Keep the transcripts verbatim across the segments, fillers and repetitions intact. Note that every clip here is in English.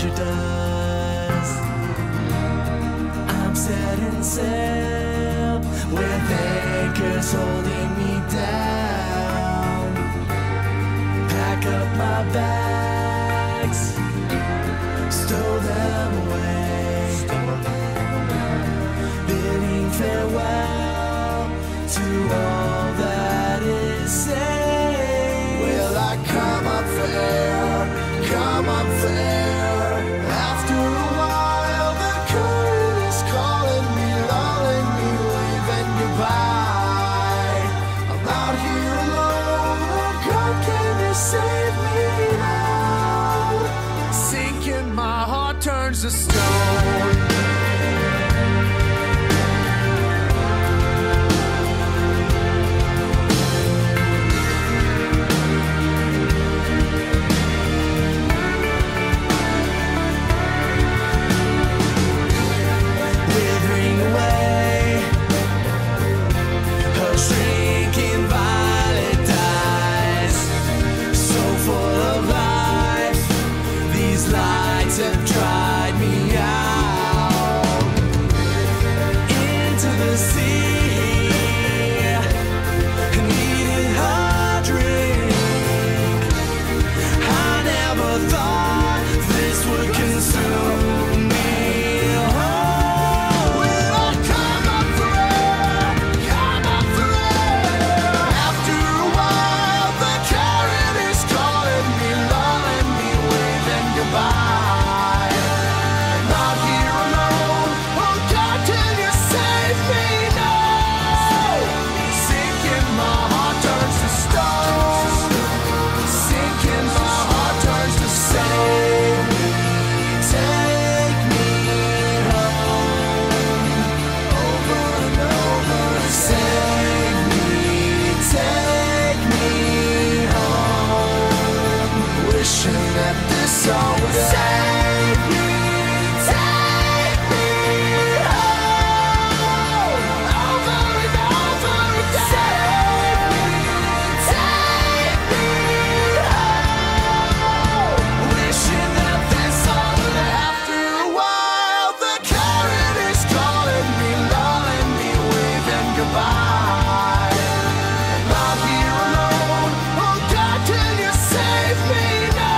soldier does. I'm setting sail with anchors holding me down. Pack up my bags, stow them away, bidding farewell to all that is safe. Will I come up for air, come up for air? After a while the current is calling me, lulling me, waving goodbye. I'm out here alone, oh God, can you save me now? Sinking, my heart turns to stone. Have tried me out into the sea. Needed a drink. I never thought this would consume me. Oh, will I come up for air? Come up for air. After a while, the current is calling me, lulling me, waving goodbye. So save me, take me home, over and over again. Save me, take me home, wishing that this all would. After a while, the current is calling me, lulling me, waving goodbye. I'm out here alone, oh God, can you save me now?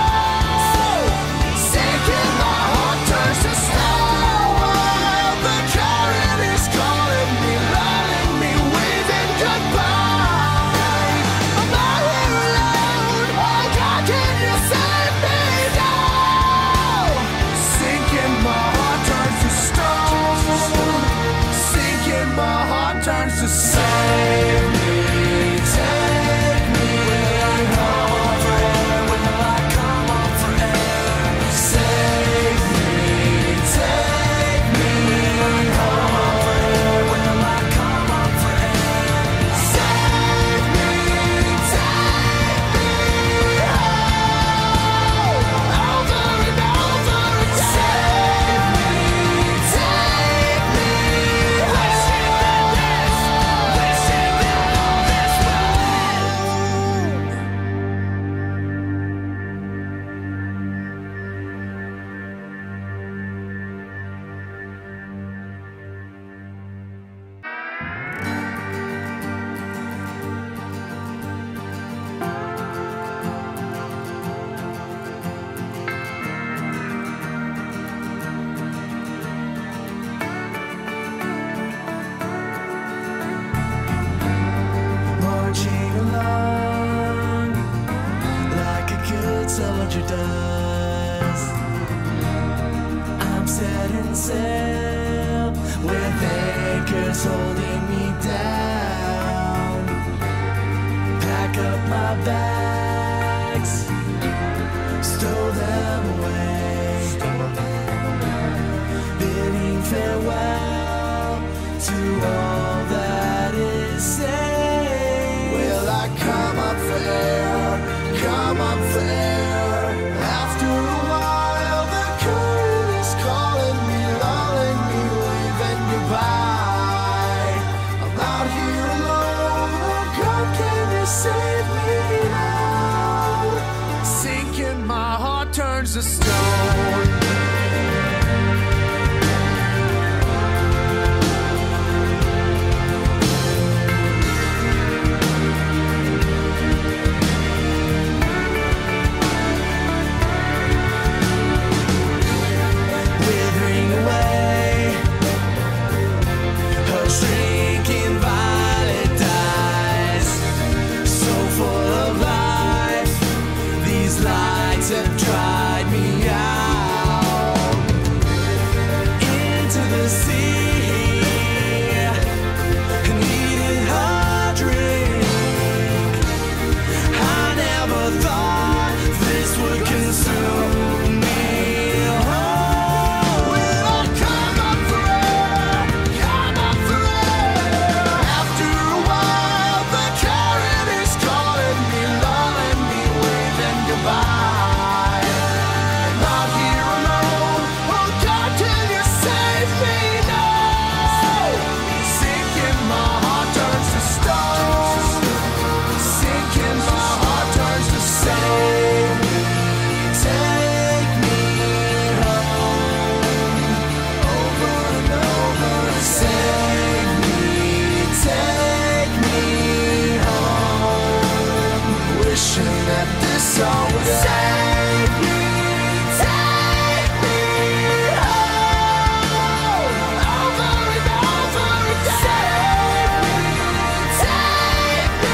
To save me, take me home for air. Will I come up for air? Save me, take me home for air. Will I come up for air? Save me, take me home, over and over again. Save me, take me home. Marching along like a good soldier does. I'm setting sail with anchors holding me down. Pack up my bags, stow them away, bidding farewell to all that is safe. Will I come up for air, come up for air? After a while the current is calling me, lulling me, waving goodbye. I'm out here alone, oh God, can you save me now? all would end. Save me, take me home, over and over again. Save me, take me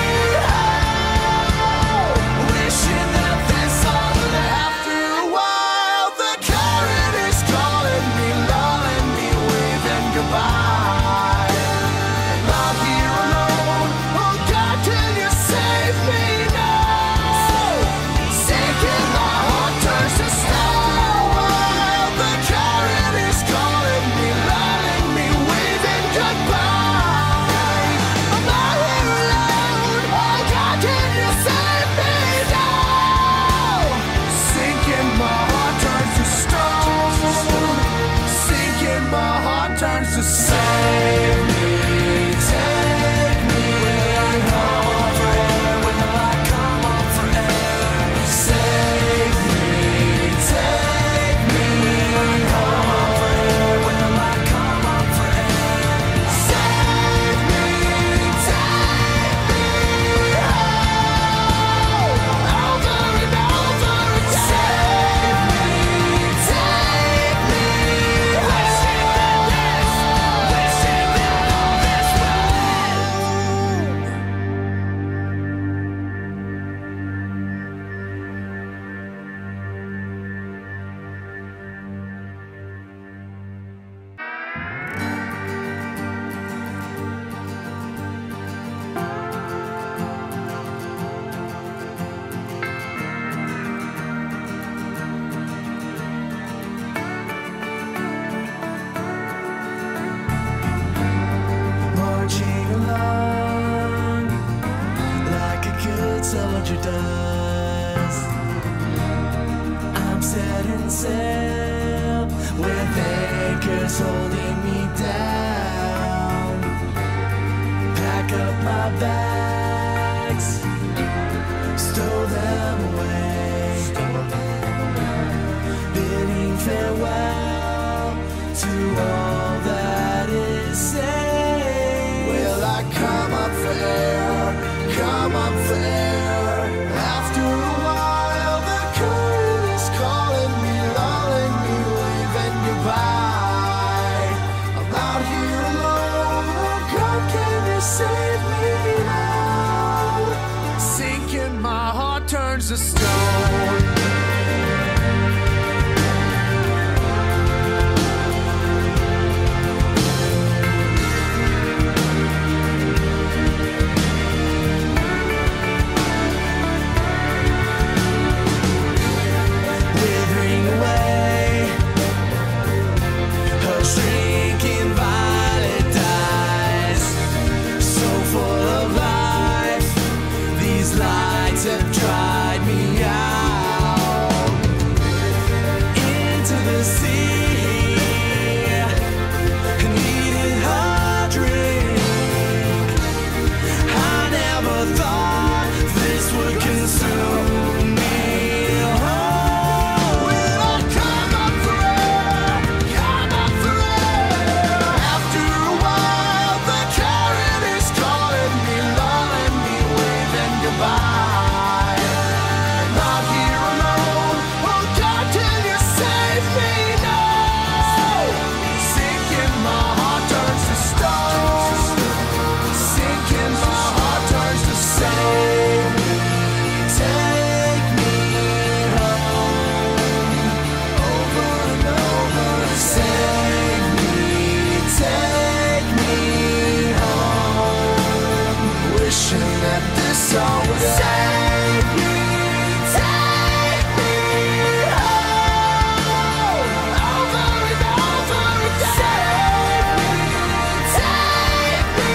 home, wishing that this all would end. After a while, the current is calling me, lulling me, waving goodbye. I'm out here alone, oh God, can you save me now? Sinking, my heart turns to stone. While the current is calling me, lulling me, waving goodbye. I'm out here alone, oh God, can you save me now? Sinking, my heart turns to stone. Sinking, my heart turns to stone. Save me, take me home forever. Will I come home forever? Save me, take me home forever. Will I come home forever? Save me, take me home, over and over again. Save me, take me home. Wishing that this, wishing that all this will marching along like a good soldier does. I'm setting sail with anchors holding me down. Pack up my bags, stow them away, bidding farewell to all that is saved. Will I come up for air, come up for air? After a while, the current is calling me, lulling me, waving goodbye. I'm out here alone, oh God, can you save me now? Sinking, my heart turns to stone. Withering away, her shrinking violet dies. So full of life, these lights have dried me out into the sea. Needed her drink. I never thought this would consume me. Will I come up for air? Come up for air. After a while, the current is calling me, lulling me, waving goodbye. I'm out here alone, oh God, can you save me now? Sinking, my heart turns to stone. Sinking, my heart turns to save me, take me home, over and over. Save me, take me home, wishing that this all would end. Save me, take me home, over and over again. Save me, take me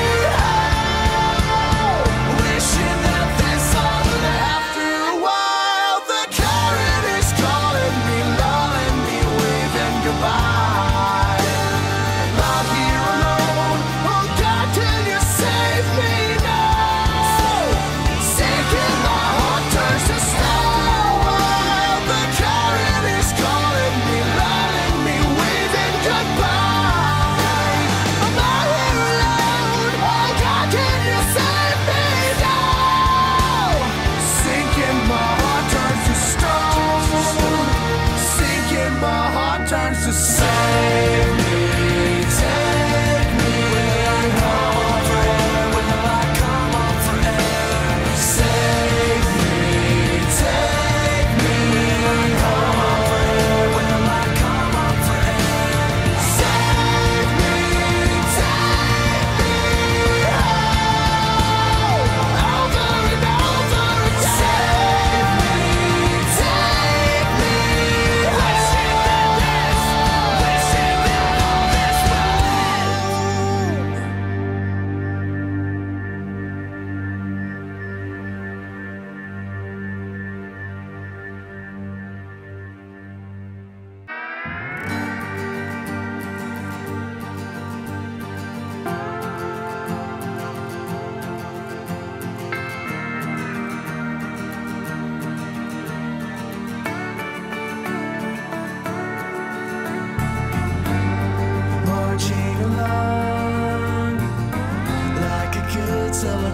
home, wishing that this all would end. After a while, the current is calling me, lulling me, waving goodbye. I'm out here alone, oh God, can you save me now? Save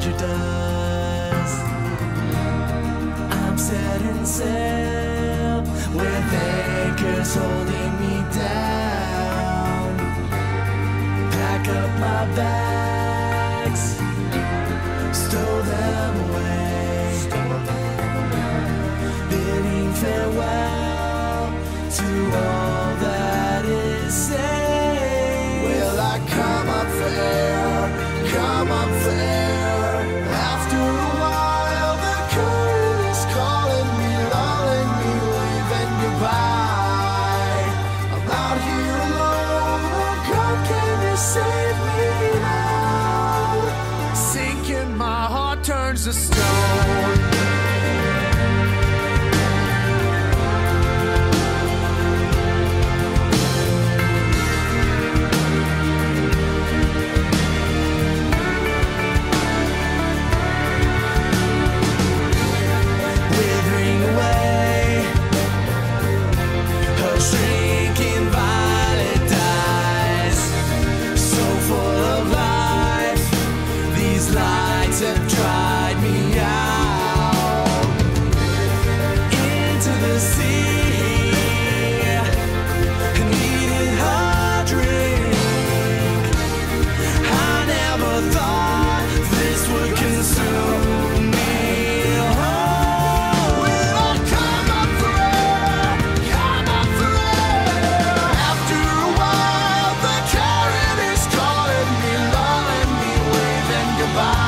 soldier does. I'm setting sail with anchors holding me down. Pack up my bags, stow them away, bidding farewell to all that is safe. Will I come up for air, come up for air? After a while the current is calling me, lulling me, waving goodbye. I'm out here alone, oh God, can you save me now? Sinking, my heart turns to stone. Have dried me out into the sea. Needed a drink. I never thought this would consume me. Oh, will I come up for air? Come up for air. After a while, the current is calling me, lulling me, waving goodbye.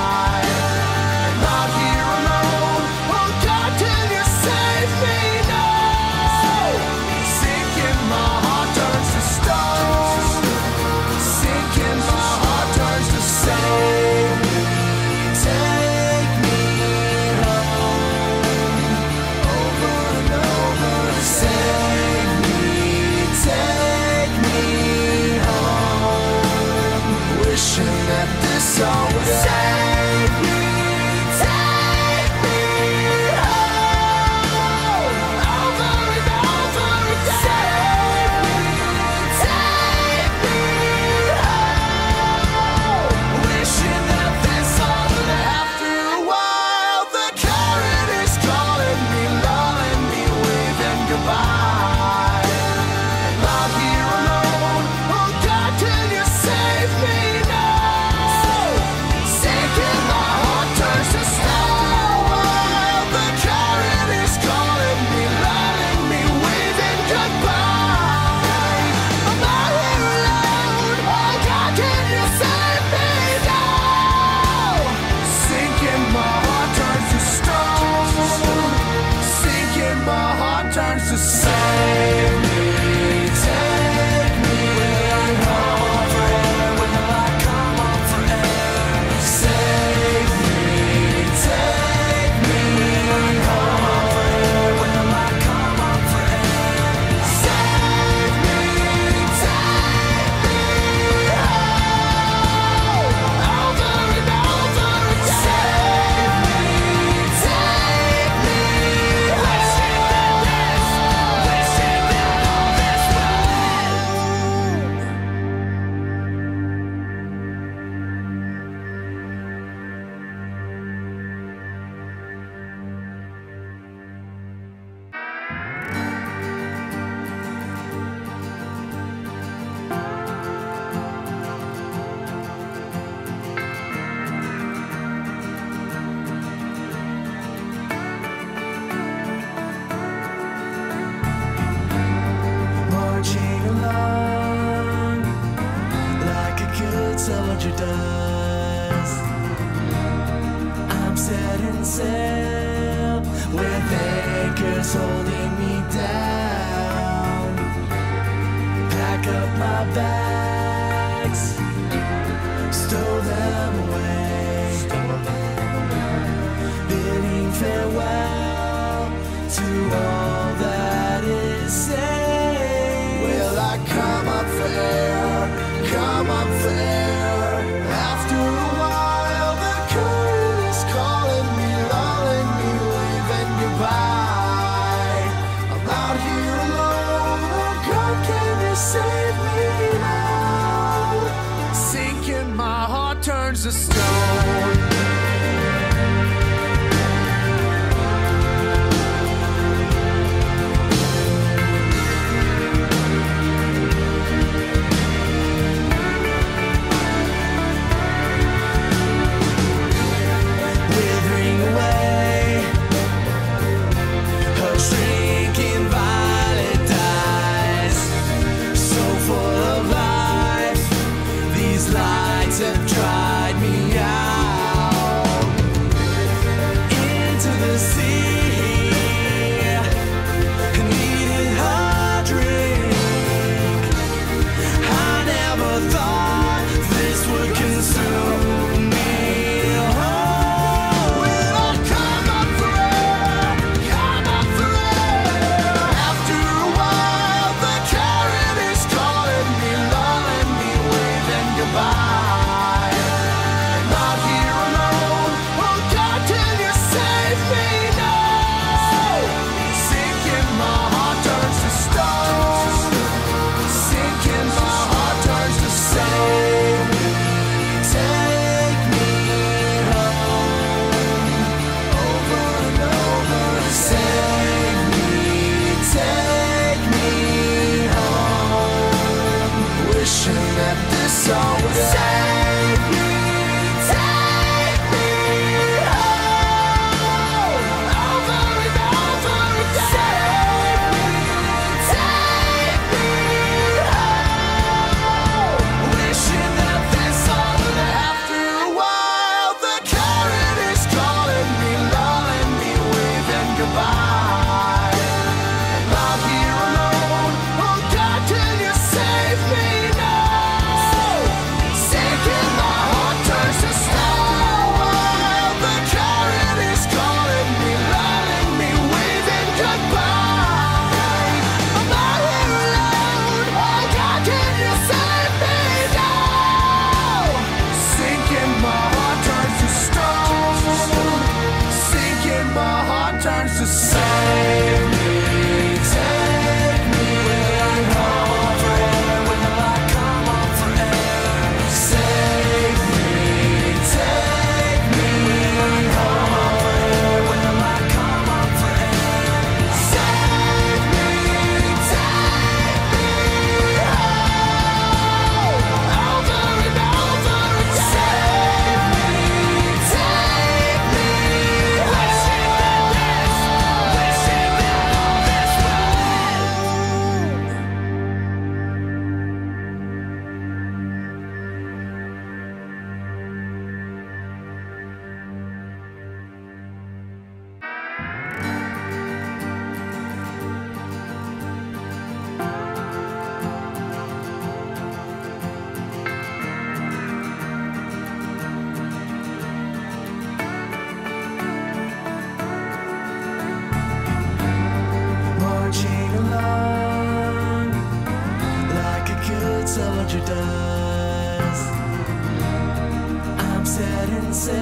Soldier does. I'm setting sail with anchors holding me down. Pack up my bags, stow them away, bidding farewell to all that is safe. Will I come up for air? Come up for air. After a while, the current is calling me, lulling me, waving goodbye. I'm out here alone, oh God, can you save me now? Sinking, my heart turns to stone.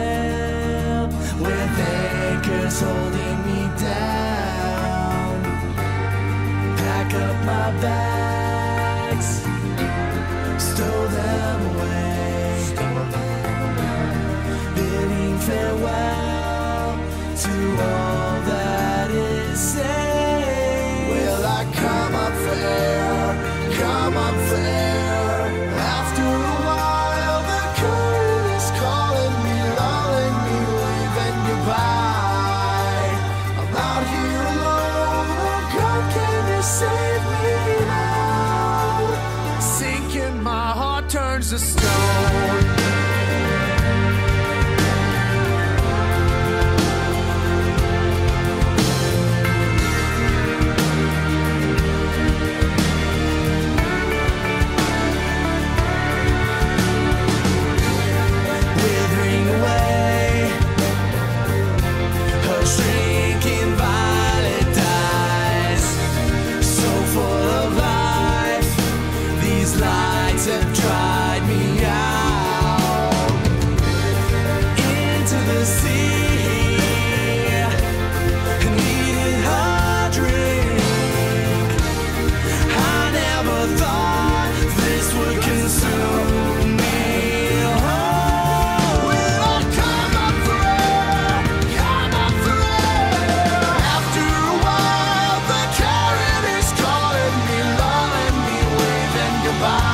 sail with anchors holding me down. Pack up my bags, stow them away, bidding farewell to all that is safe. Will I come up for air, come up for air? After a while the current is calling me, lulling me, waving goodbye. I'm out here alone, oh God, can you save me now? Sinking, my heart turns to stone. Have dried me out into the sea. Needed a drink. I never thought this would consume me. Oh, will I come up for air? Come up for air. After a while, the current is calling me, lulling me, waving goodbye.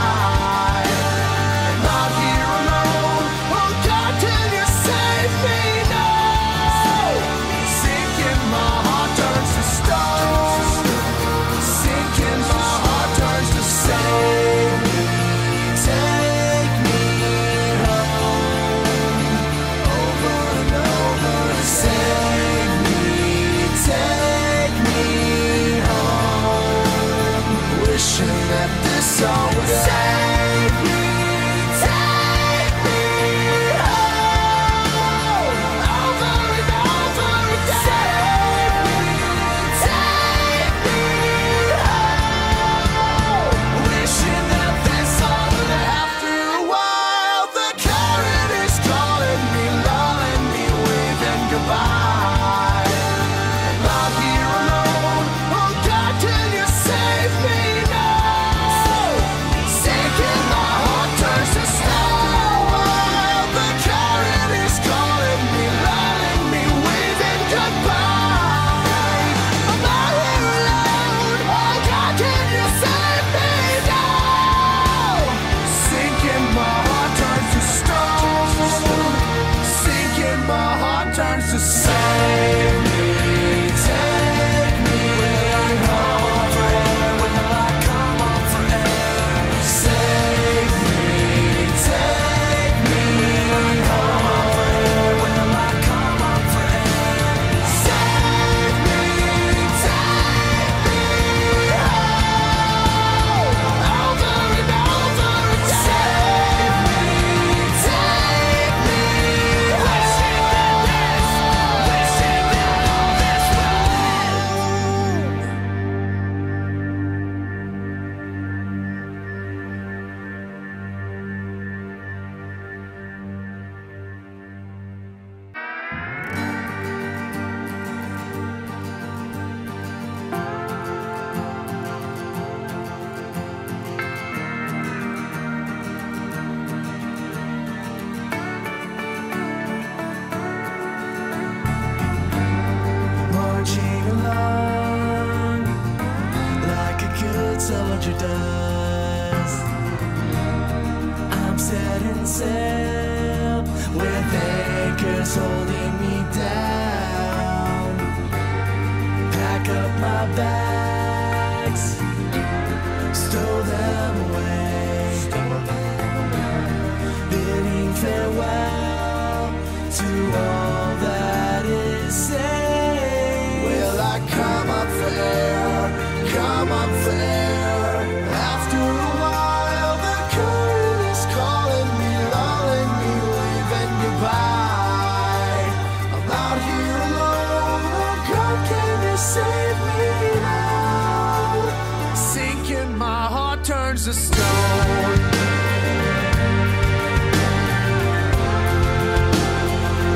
To save me, take me home for air. Will I come up for air? Save me, take me home for air. Will I come up for air? Save me, take me home, over and over again. Save me, take me home. Marching along like a good soldier does. I'm setting sail with anchors holding me down. Pack up my bags, stow them away, bidding farewell to all that is safe. Will I come up for air? Come up for air. After a while, the current is calling me, lulling me, waving goodbye. I'm out here alone, oh God, can you save me now? Sinking, my heart turns to stone.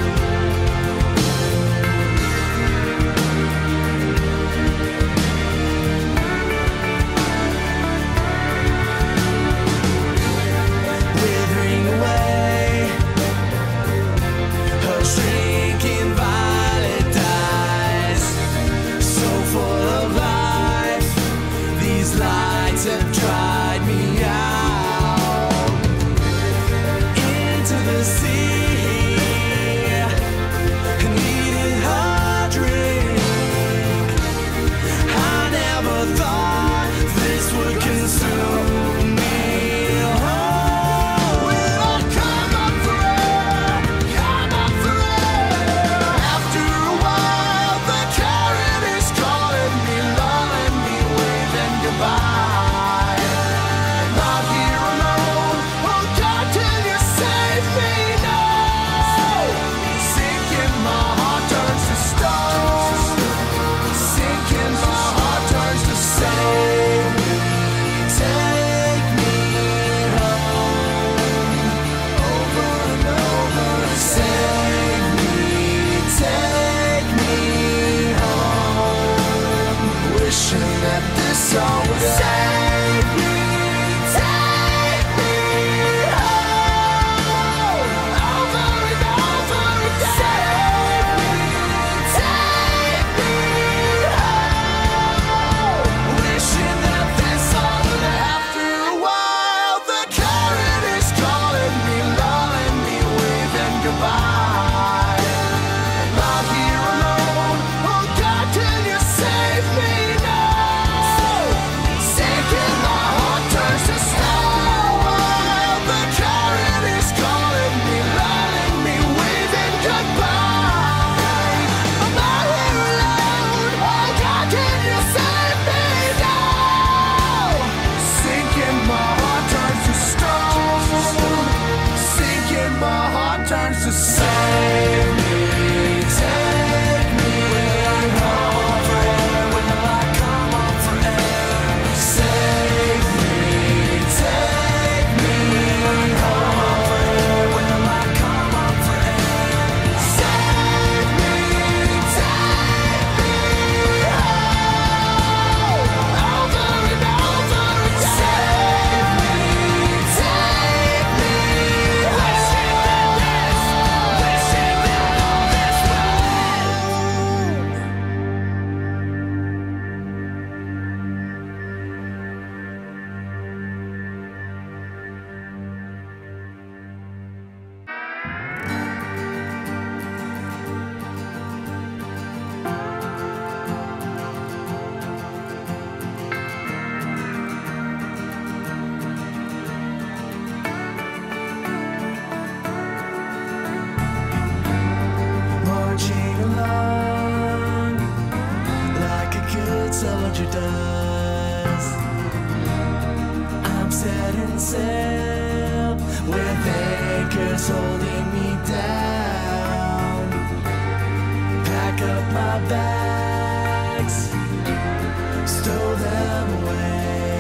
soldier does. I'm setting sail with anchors holding me down. Pack up my bags, stow them away,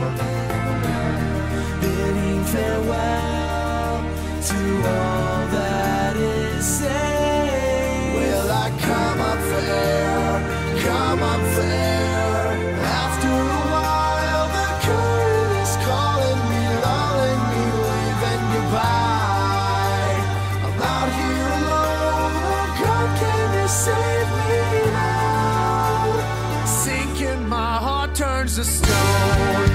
bidding farewell to all that is safe. Will I come up for air, come up for air? After a while the current is calling me, lulling me, waving goodbye. I'm out here alone, oh God, can you save me now? Sinking, my heart turns to stone.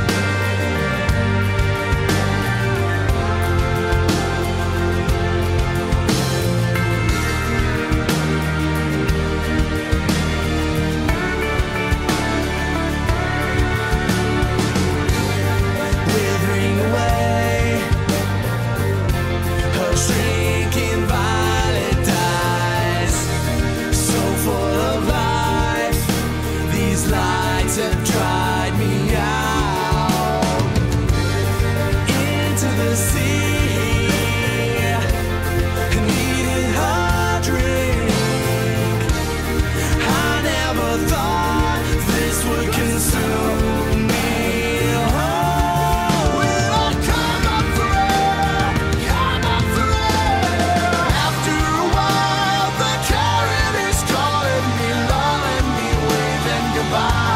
Have dried me out into the sea. Needed a drink. I never thought this would consume me. Oh, will I come up for air? Come up for air. After a while, the current is calling me, lulling me, waving goodbye.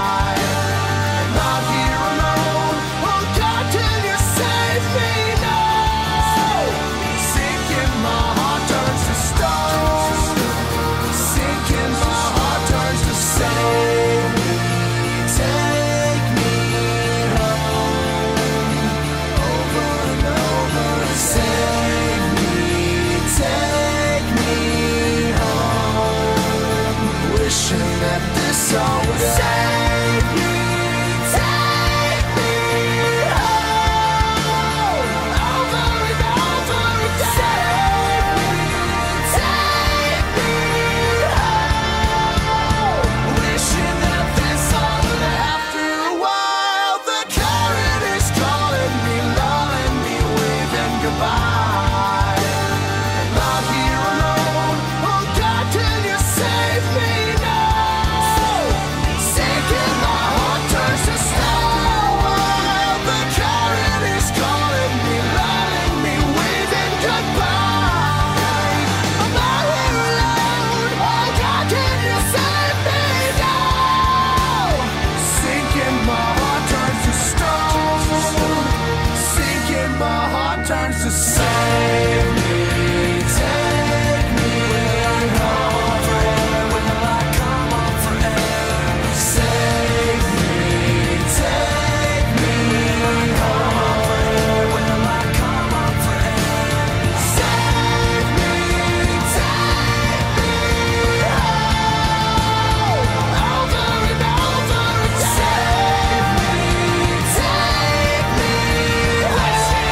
To save me, take me home for air. Will I come up for air? Save me, take me home for air. Will I come up for air? Save me, take me home, over and over again. Save me, take me home.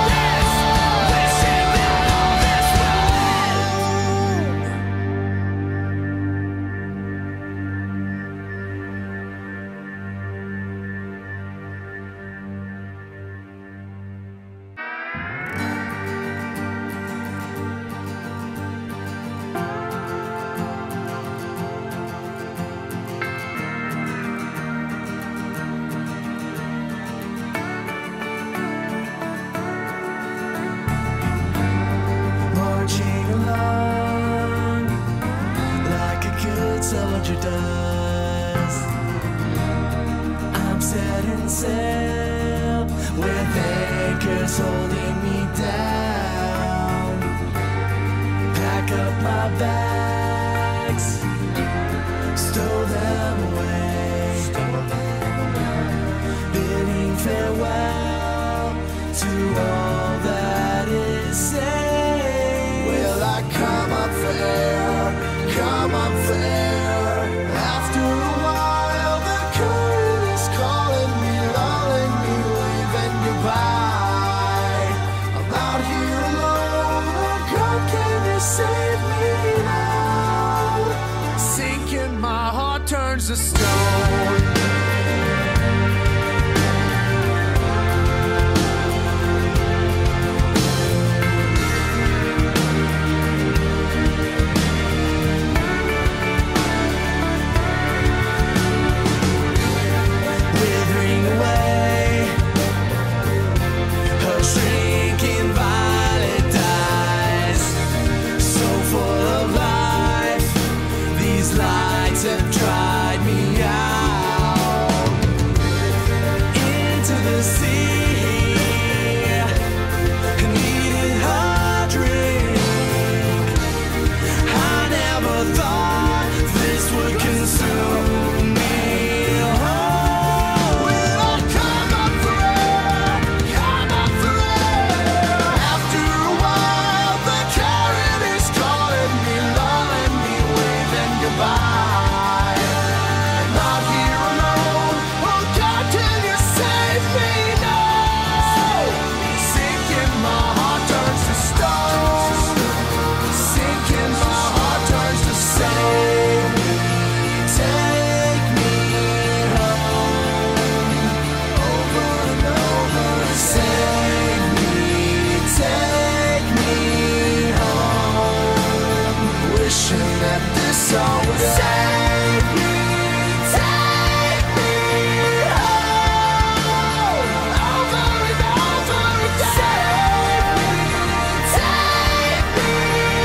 Soldier does. I'm setting sail with anchors holding me down. Pack up my bags, stow them away, bidding farewell to all that is safe. Will I come up for air? Come up for air. After a while, the current is calling me, lulling me, waving goodbye. I'm out here alone, oh God, can you save me now? Sinking, my heart turns to stone. wishing that this all would save me. Take me home, over and over again. Save me, take me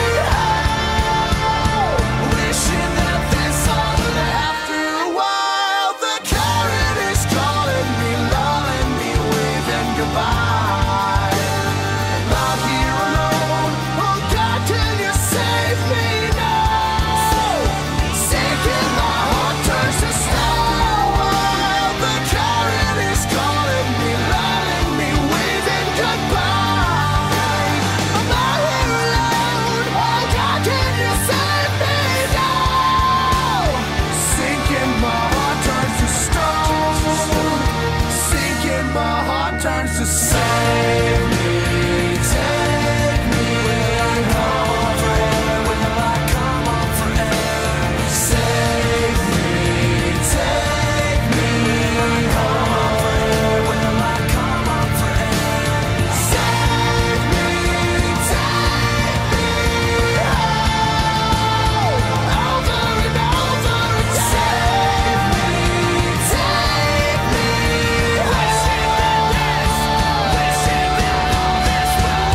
home, wishing that this all would end. After a while, the current is calling me, lulling me, waving goodbye. I'm out here alone. Oh God, can you save me now? Sinking, my heart turns to stone. While the current is calling me, lulling me, waving goodbye. I'm out here alone. Oh God, can you save me now? Sinking, my heart turns to stone. Sinking, my heart turns to save me. Take me home forever. Will I come home forever? Save me. Take me home forever. Will I come home forever? Save me. Take me home, over and over again. Save me. Take me wishing that this, wishing that all this will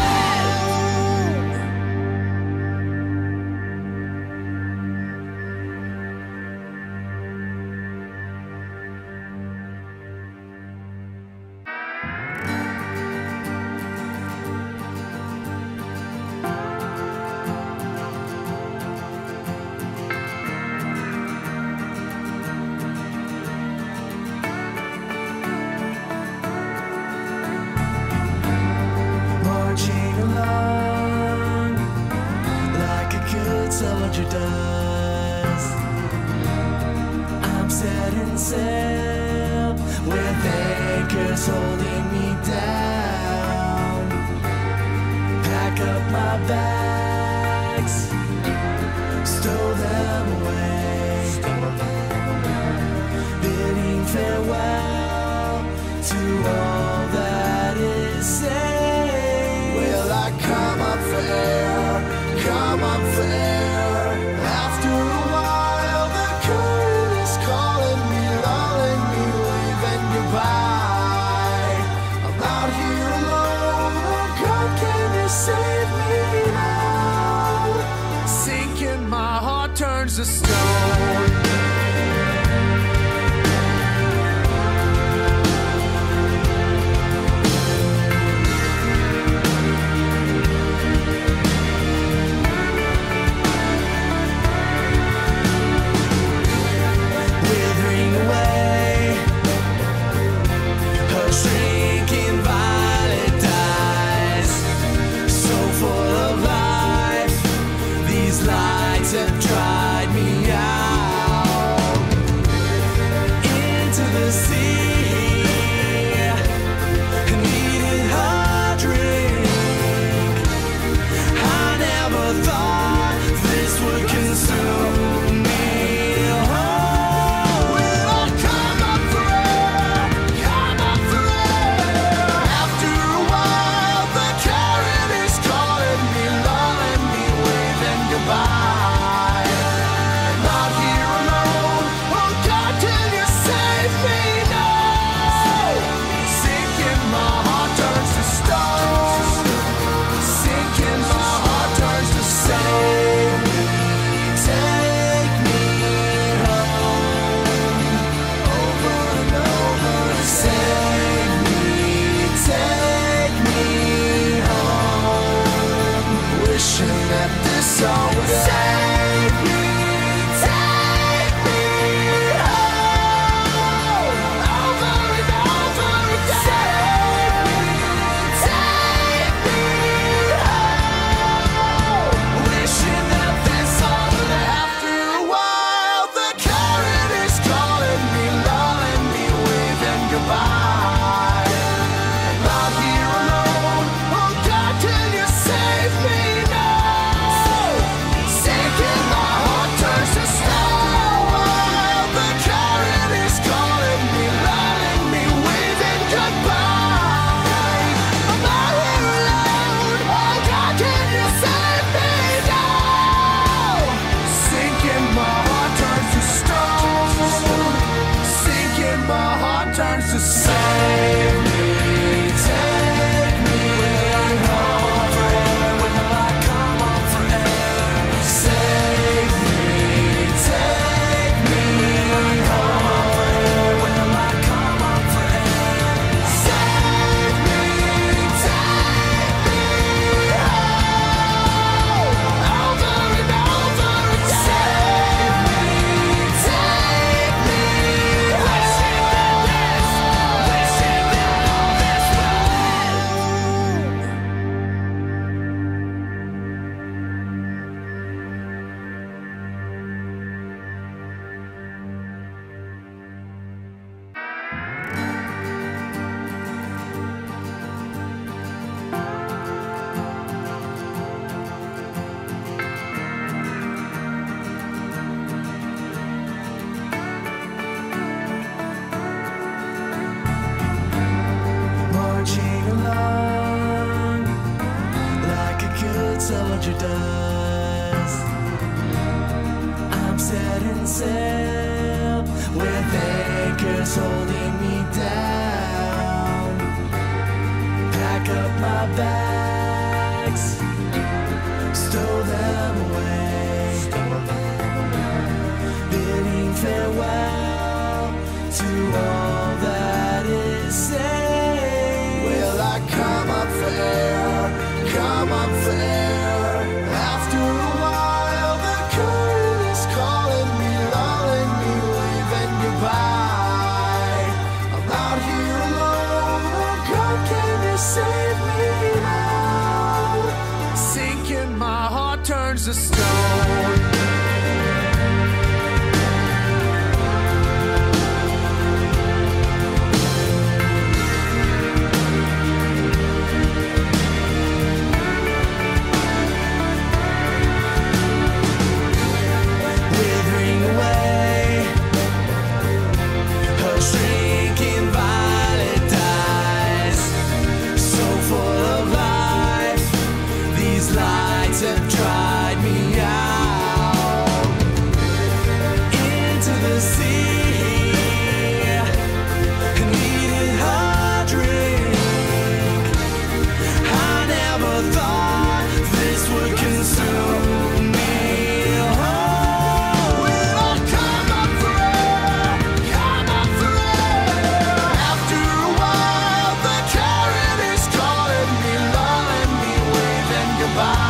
marching along like a good soldier does. I'm setting sail with anchors holding me down. Pack up my bags, stow them away, bidding farewell to all that is saved. Will I come up for air? Come up for air. After a while, the current is calling me, lulling me, waving goodbye. I'm out here alone. Oh God, can you save me now? Sinking, my heart turns to stone. Withering away, her shrinking violet dies. So full of life, these lights have tried me out. setting sail with anchors holding me down. Pack up my bags, stow them away, bidding farewell to all that is safe. Will I come up for air, come up for air? After a while the current is calling me, lulling me, waving goodbye. I'm out here alone, oh God, can you save me now? Sinking, my heart turns to stone. Have dried me out into the sea. Needed a drink. I never thought this would consume me. Oh, will I come up for air? Come up for air. After a while, the current is calling me, lulling me, waving goodbye.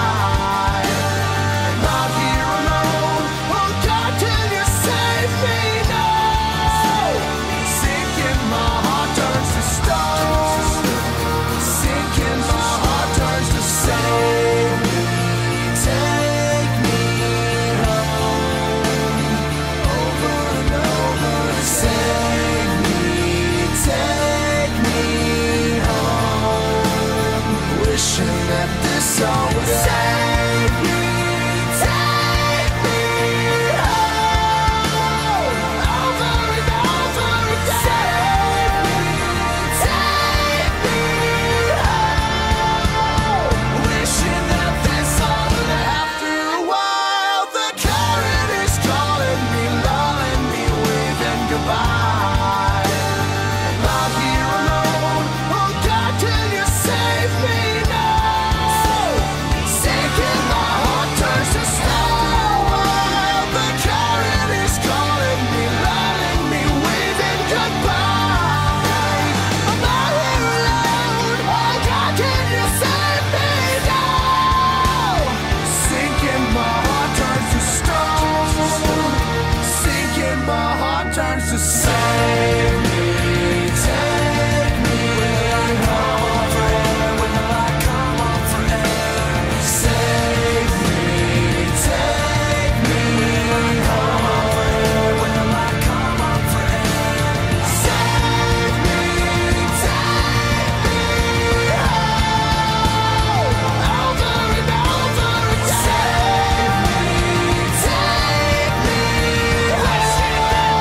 To save me, take me home for air. Will I come up for air? Save me, take me home for air. Will I come up for air? Save me, take me home, over and over again. Save me, take me home.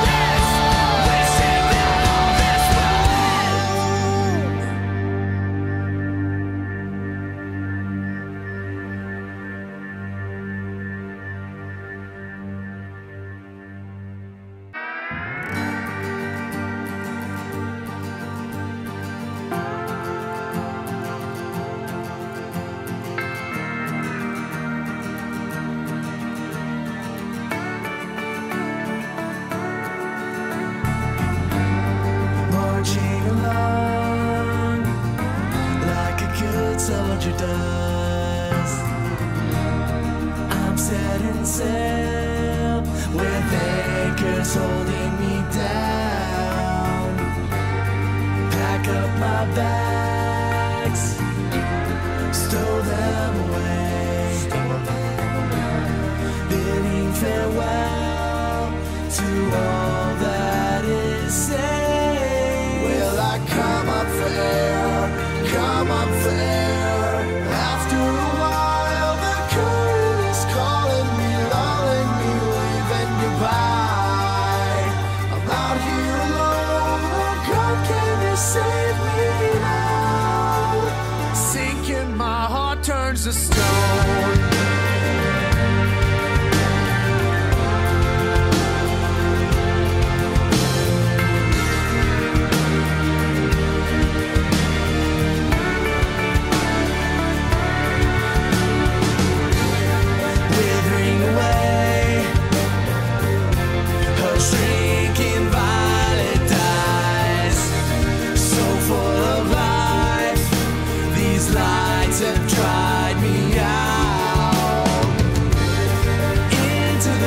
Soldier does. I'm setting sail with anchors holding me down. Pack up my bags, stow them away, bidding farewell to all that is safe. Will I come up for air? Come up for air. After a while, the current is calling me, lulling me, waving goodbye. I'm out here alone, oh God, can you save me now? Sinking, my heart turns to stone.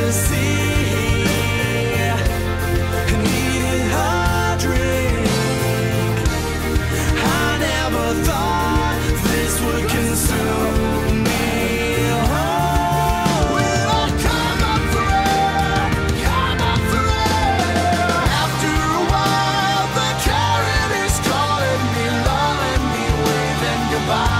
the sea and needed a drink. I never thought this would consume me. Oh, will I come up for air? Come up for air. After a while, the current is calling me, lulling me, waving goodbye.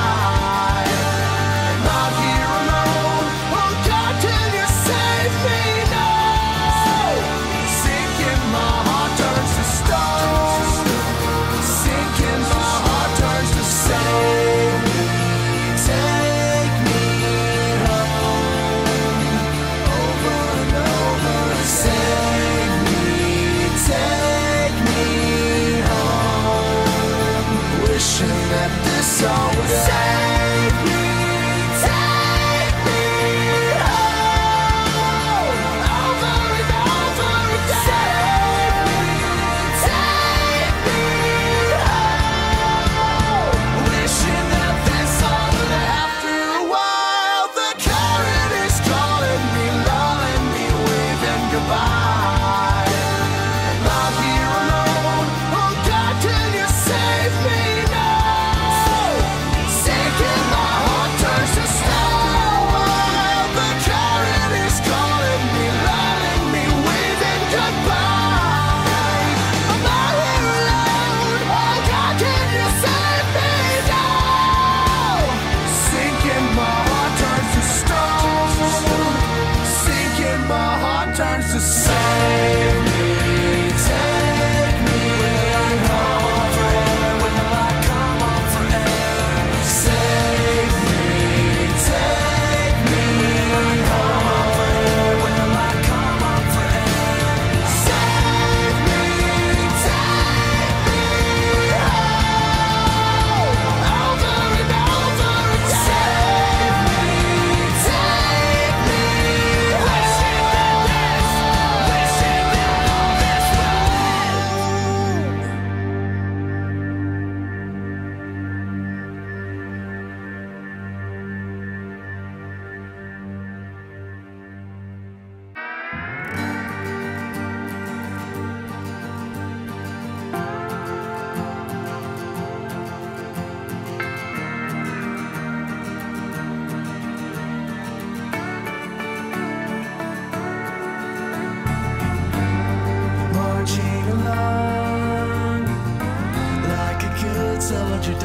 Soldier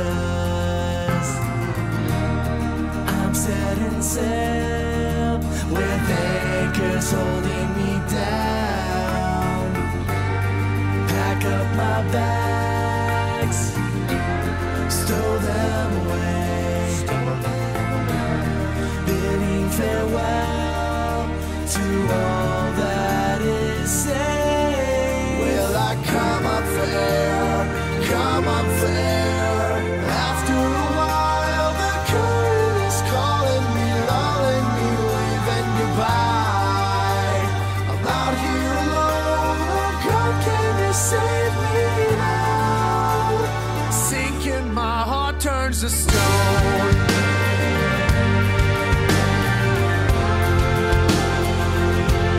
does. I'm setting sail with anchors holding me down. Pack up my bags, stow them away, bidding farewell to all that is safe. Will I come up for air? Come up for air. After a while, the current is calling me, lulling me, waving goodbye. I'm out here alone. Oh God, can you save me now? Sinking, my heart turns to stone.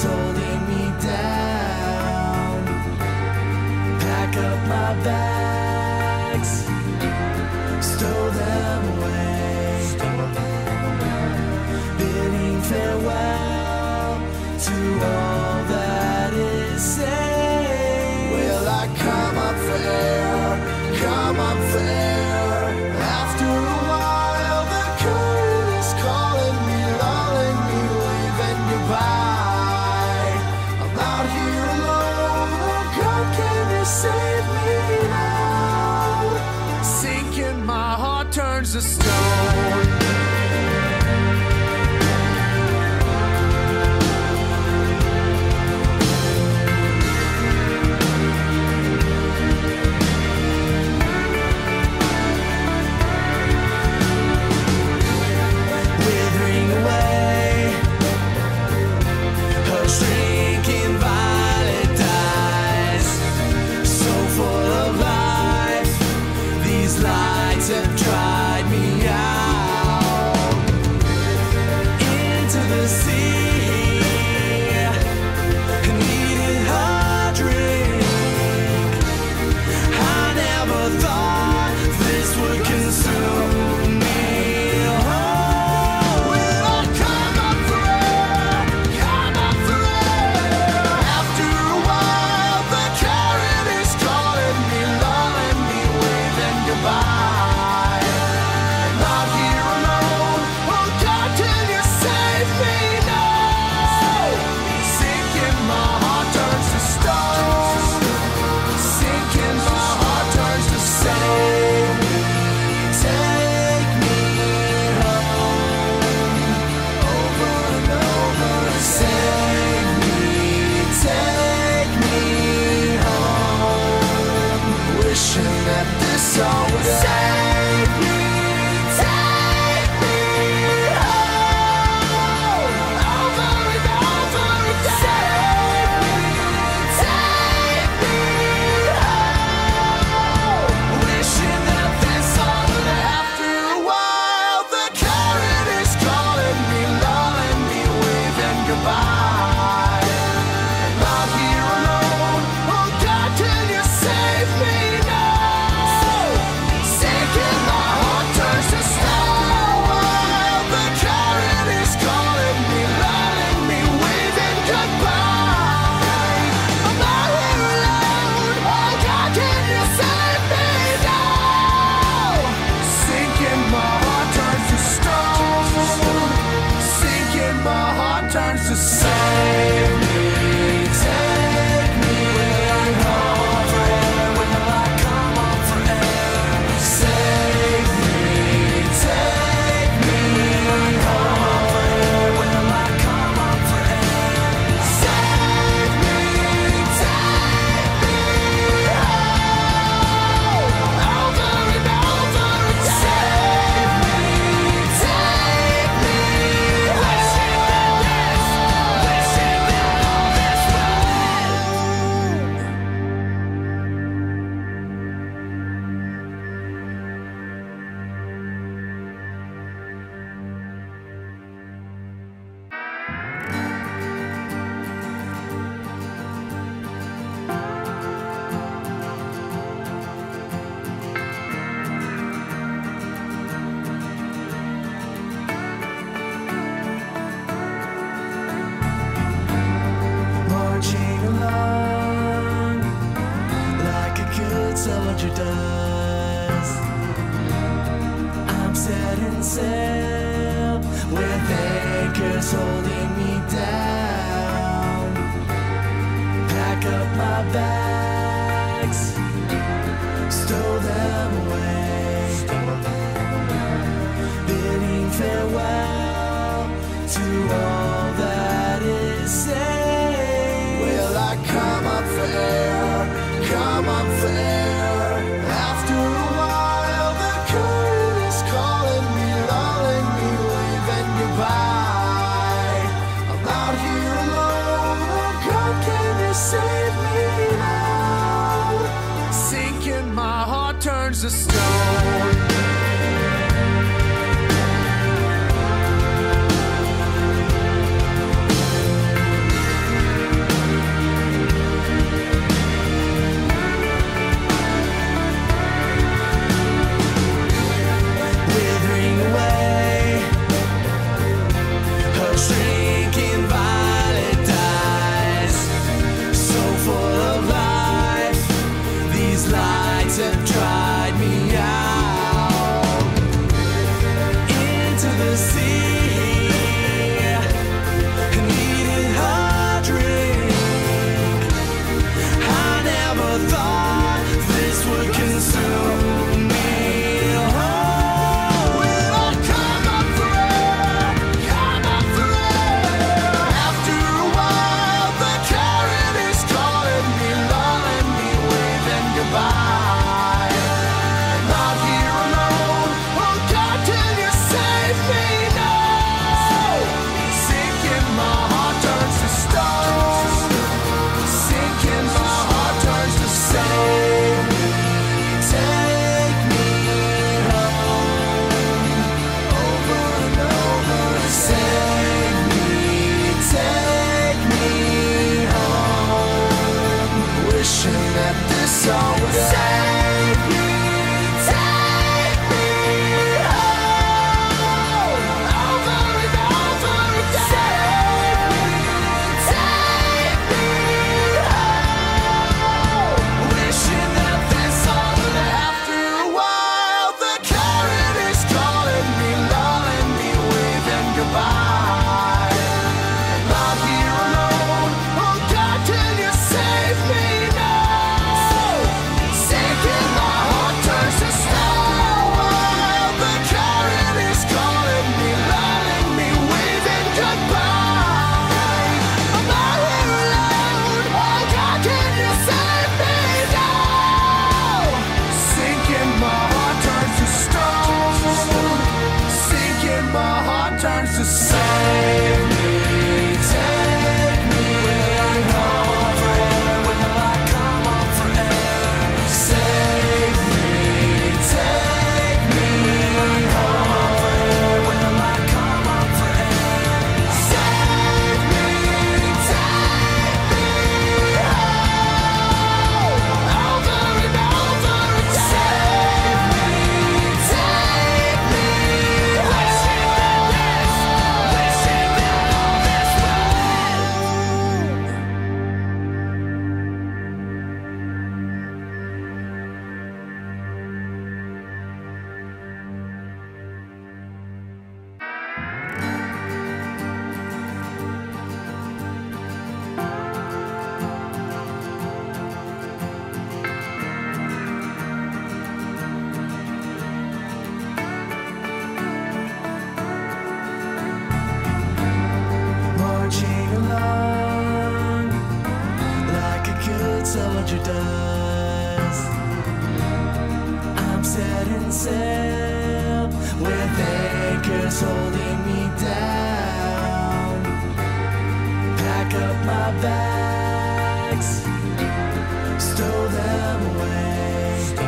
anchors holding me down. Pack up my bags, stow them away, bidding farewell to all that is safe. Will I come up for air, come up for air? After a while the current is calling me, lulling me, waving goodbye. I'm out here alone, oh God, can you save me now? Sinking, my heart turns to stone. Have dried me out into the sea. Needed a drink. I never thought this would consume me. Oh, will I come up for air? Come up for air. After a while, the current is calling me, lulling me, waving goodbye. Turns to save me, take me home for air. Will I come up for air? Save me, take me home for air. Will I come up for air? Save me, take me home, over and over again. Save me, take me home. Soldier does. I'm setting sail with anchors holding me down. Pack up my bags, stow them away, bidding farewell to all that is safe. Will I come up for air? Come up for air. After a while, the current is calling me, lulling me, waving goodbye. I'm out here alone, oh God, can you save me now? Sinking, my heart turns to stone. thought this would consume me. Oh, will I come up for air? Come up for air. After a while, the current is calling me, lulling me, waving goodbye. I'm out here alone. Oh God, can you save me now? Sinking, my heart turns to stone. Sinking, my heart turns to save me. Take me home. Over and over, save me. Take me home. Wishing that this all would save me. Take me home. Over and over again. Save me. Take me home. Wishing that this all would. After a while, the current is calling me, lulling me, waving goodbye. I'm out here alone. Oh God, can you save me now? Sinking, my heart turns to stone. While the current is calling me, lulling me, waving goodbye. I'm out here alone. Oh God, can you save me now? Sinking, my heart turns to stone. Sinking, my heart turns to save me. Take me home for air. Will I come up for air? Save me. Take me home for air. Will I come up for air? Save me. Take me home. Over and over again. Save me. Take me home. Wishing that all this marching along like a good soldier does. I'm setting sail with anchors holding me down. Pack up my bags, stow them away,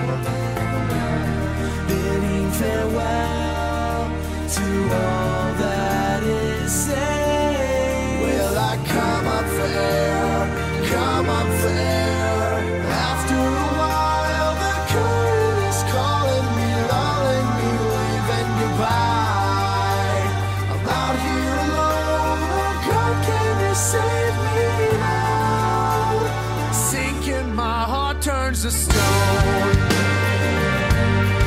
bidding farewell to all that is saved. Will I come up for air? Come up for air. After a while, the current is calling me, lulling me, waving goodbye. I'm out here alone. Oh God, can you save me now? Sinking, my heart turns to stone.